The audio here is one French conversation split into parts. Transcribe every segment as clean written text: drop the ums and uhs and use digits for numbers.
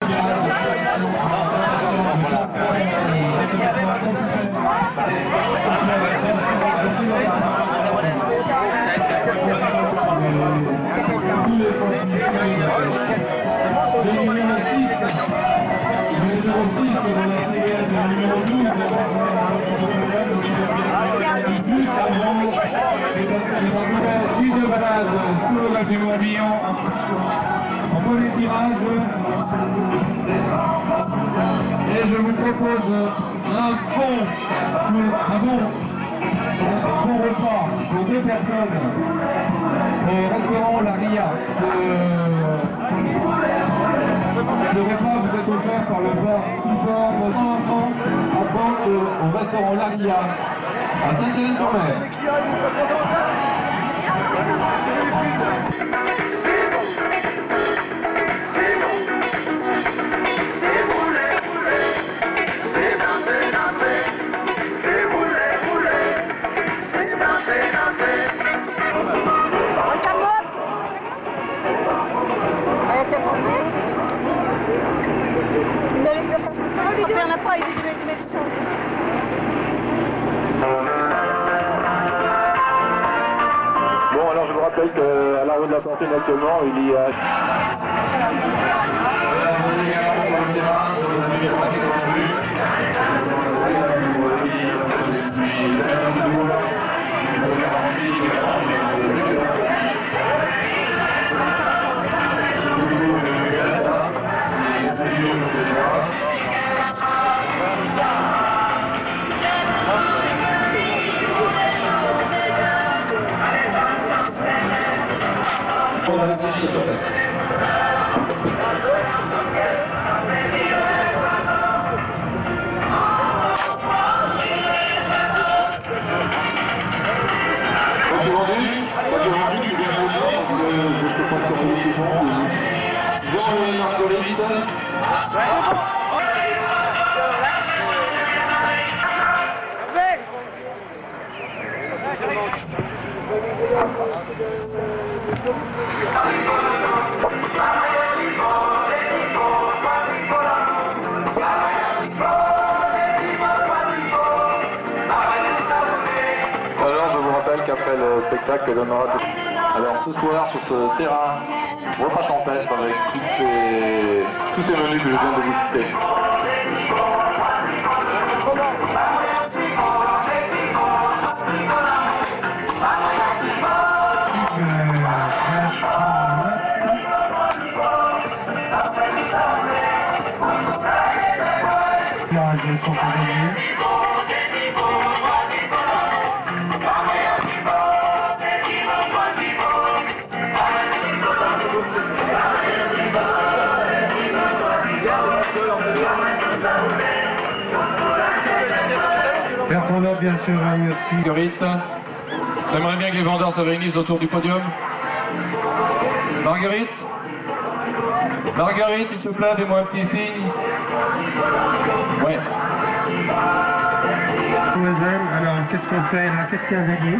de balade sur la du Morbihan en premier tirage. Et je vous propose un bon repas pour 2 personnes au restaurant La Ria. Le repas vous est offert par le bar Trifort de 100 francs à vente au restaurant La Ria à Saint-Hélène-sur-Mer. Bon, alors je vous rappelle qu'à la rue de la Fontaine actuellement, il y a... Qu'après le spectacle donnera tout. Alors ce soir sur ce terrain, repas champêtre avec tous ces menus que je viens de vous citer. Bertrand, bien sûr, merci. Marguerite, j'aimerais bien que les vendeurs se réunissent autour du podium. Marguerite, s'il te plaît, fais-moi un petit signe. Ouais. Alors, qu'est-ce qu'on fait là? Qu'est-ce qu'il y a à gagner?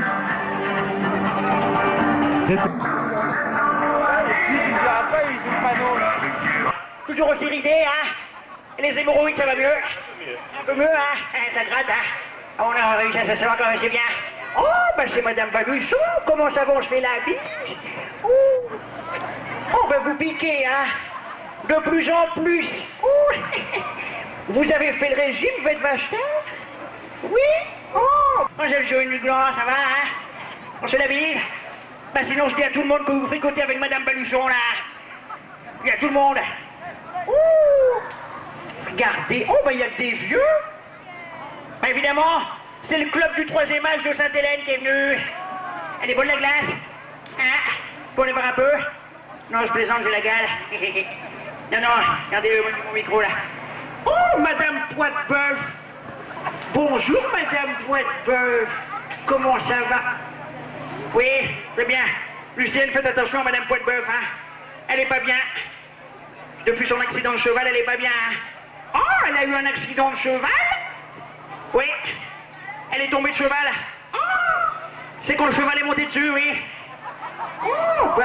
Toujours aussi ridé, hein? Et les hémorroïdes, ça va mieux? Un peu mieux, hein? Ça gratte, hein? On a réussi à s'asseoir quand même, c'est bien. Oh, ben c'est Madame Baluchon. Comment ça va, on se fait la bise? Oh, ben vous piquez, hein? De plus en plus. Oh. Vous avez fait le régime, vous êtes vacheteur? Oui? Oh, moi j'ai le jaune du gland, ça va, hein? On se la bise? Ben sinon je dis à tout le monde que vous fricotez avec Madame Baluchon, là. Il y a tout le monde. Oh, regardez, oh, ben il y a que des vieux. Ben, évidemment, c'est le club du 3e âge de Sainte-Hélène qui est venu. Elle est bonne la glace? Hein? Pour aller voir un peu? Non, je plaisante, j'ai la gale. Non, regardez mon micro là. Oh, Madame Poitbeuf! Bonjour, Madame Poitbeuf! Comment ça va? Oui, très bien. Lucienne, faites attention à Madame Poitbeuf, hein? Elle est pas bien. Depuis son accident de cheval, elle est pas bien, hein? Oh, elle a eu un accident de cheval? Oui. Elle est tombée de cheval. Oh, c'est quand le cheval est monté dessus, oui. Oh, ben,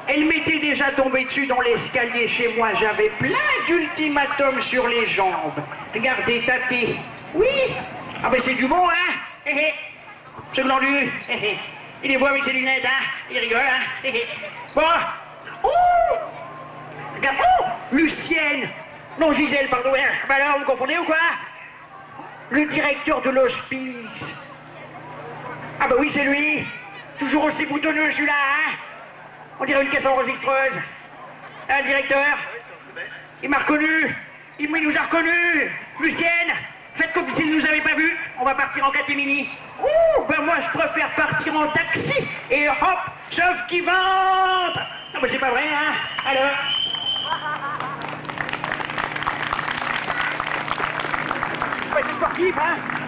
Elle m'était déjà tombée dessus dans l'escalier chez moi. J'avais plein d'ultimatums sur les jambes. Regardez, tâtez. Oui. Ah ben c'est du bon, hein. Ce glandu. Il est beau avec ses lunettes, hein. Il rigole, hein. Bon. Oh. Regarde. Oh, Lucienne. Non, Gisèle, pardon. Bah alors, vous confondez ou quoi? Le directeur de l'hospice. Ah bah oui, c'est lui. Toujours aussi boutonneux, celui-là, hein. On dirait une caisse enregistreuse. Un directeur. Il m'a reconnu. Il nous a reconnus. Lucienne, faites comme si vous nous avez pas vus. On va partir en catimini. Ouh, ben moi, je préfère partir en taxi. Et hop, sauf qui vente. Ah bah c'est pas vrai, hein. Alors... Ouais, c'est sportif, hein.